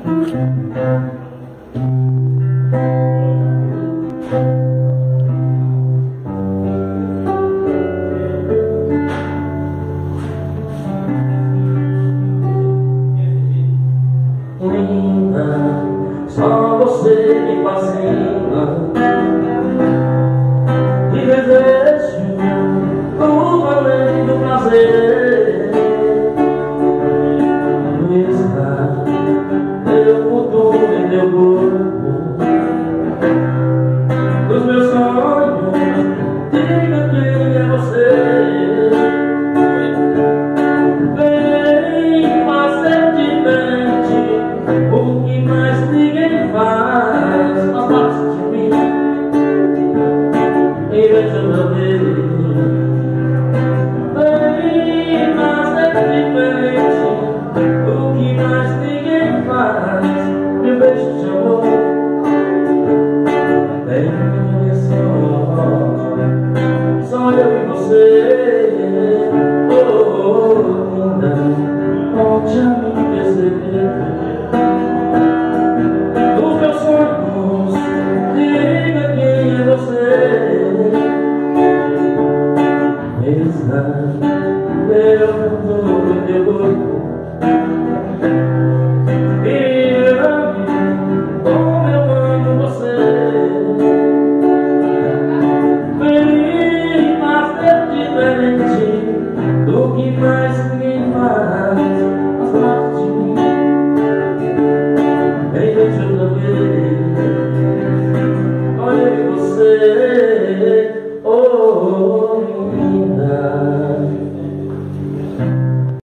Linda, só você me fascina e desejo tudo além do prazer. Está teu futuro em teu corpo, dos meus sonhos, diga quem é você. Vem fazer diferente o que mais ninguém faz, faz parte de mim. E veja meu bem, vem fazer diferente o que mais ninguém faz. Me beijo de amor, vem só eu e você. Oh, linda, volte a me perceber. Dos meus sonhos, diga quem é você. Está meu futuro em teu corpo,